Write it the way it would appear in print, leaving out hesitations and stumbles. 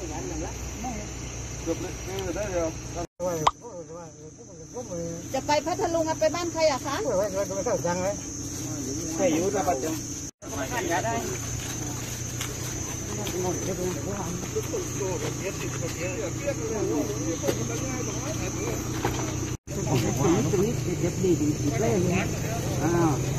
จะไปพัทลุงไปบ้านใครอะคะใครอยู่ระบาดจังได้ตรงนี้เจ็บดีเล่น